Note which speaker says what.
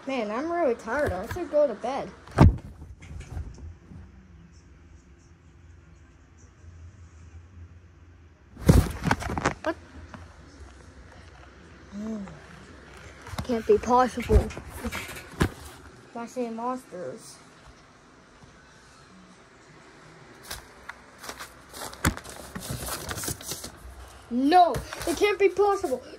Speaker 1: Man, I'm really tired. I should go to bed. What? Can't be possible. I see monsters. No, it can't be possible.